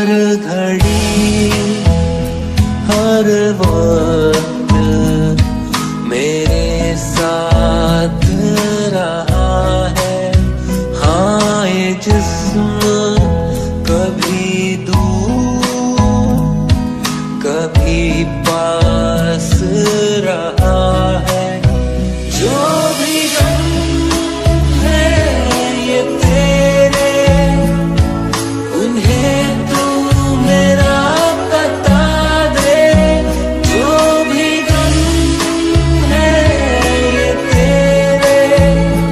हर घड़ी हर वक्त मेरे साथ रहा है। हाँ ये जिस्म कभी दूर कभी पास रहा है। जो भी गम है ये तेरे, उन्हें तू मेरा बता दे। जो भी गम है ये तेरे,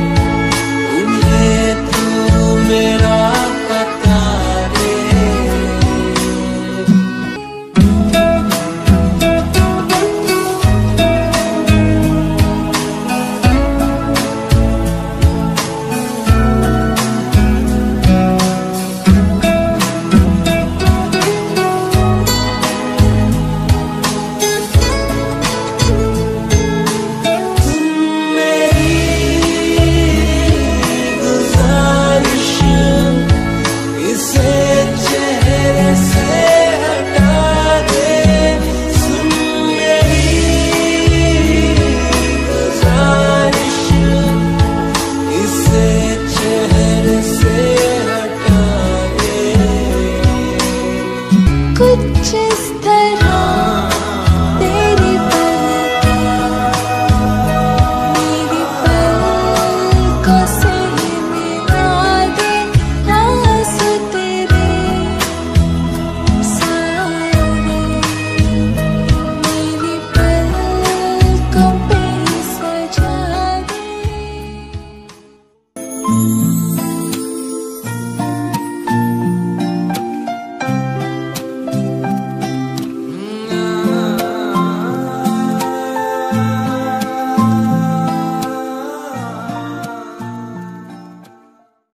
उन्हें तू मेरा बता दे। कुछ इस तरह तेरी मेरी पलकों से मिला दे। रास तेरे साए मेरी पलकों पे सजा दे।